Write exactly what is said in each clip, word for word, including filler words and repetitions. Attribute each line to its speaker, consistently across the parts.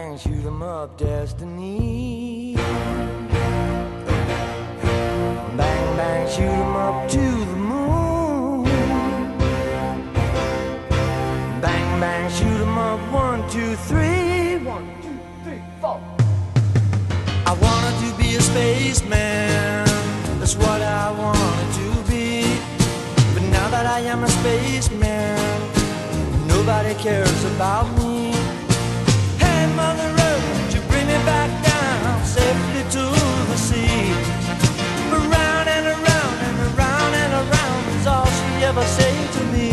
Speaker 1: bang, shoot 'em up, destiny. Bang, bang, shoot 'em up to the moon. Bang, bang, shoot 'em up, one, two, three. One, two, three, four. I wanted to be a spaceman, that's what I wanted to be. But now that I am a spaceman, nobody cares about me. Hey, Mother Earth, would you bring me back down safely to the sea? Around and around and around and around is all she ever said to me.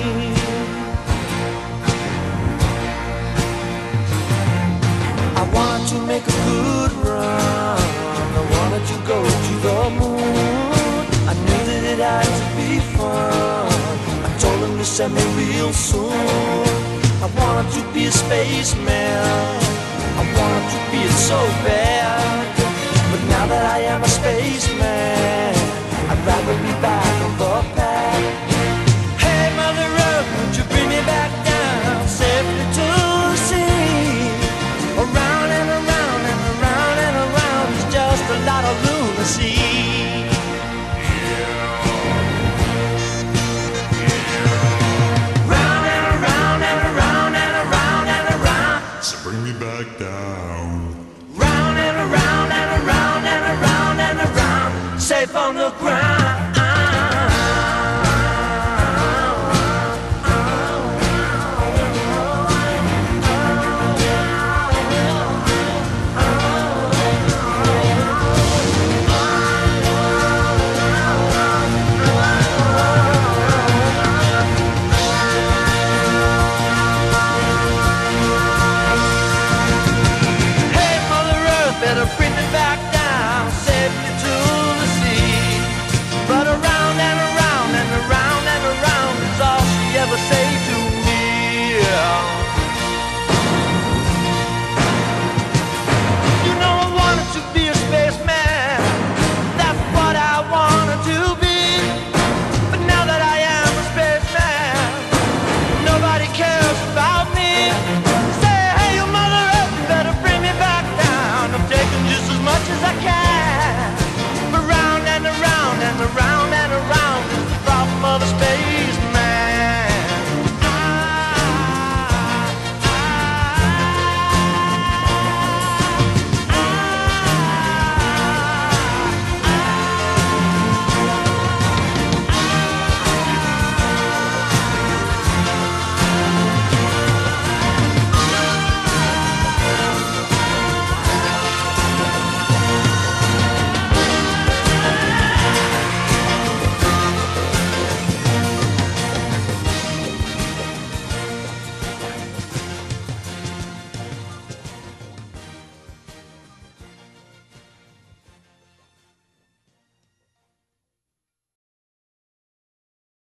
Speaker 1: I wanted to make a good run, I wanted to go to the moon. I knew that it had to be fun, I told him to send me real soon. I wanted to be a spaceman, I wanted to be it so bad. But now that I am a spaceman, I'd rather be back on the pad. Hey, Mother Earth, would you bring me back down safely to the sea? Around and around and around and around is just a lot of lunacy.
Speaker 2: Bring me back down.
Speaker 1: Round and around and around and around and around, safe on the ground. Better bring me back down.